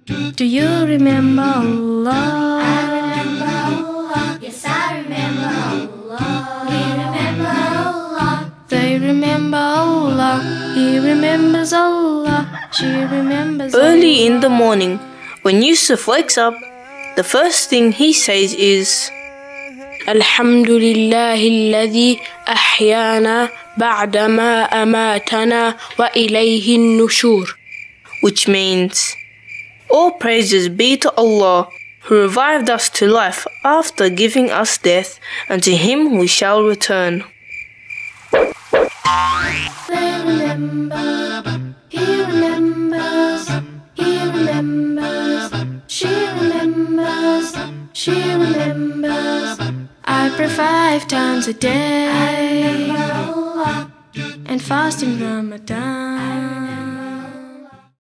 Do you remember Allah? I remember Allah. Yes, I remember Allah. We remember Allah. They remember Allah. He remembers Allah. She remembers Early Allah. in the morning, when Yusuf wakes up, the first thing he says is, Alhamdulillahi alladhi ahyana ba'da ma amatana wa ilayhi nushur. which means, all praises be to Allah, who revived us to life after giving us death, and to Him we shall return. They remember. He remembers. He remembers. She remembers. She remembers. I pray 5 times a day I remember Allah. and fast in Ramadan.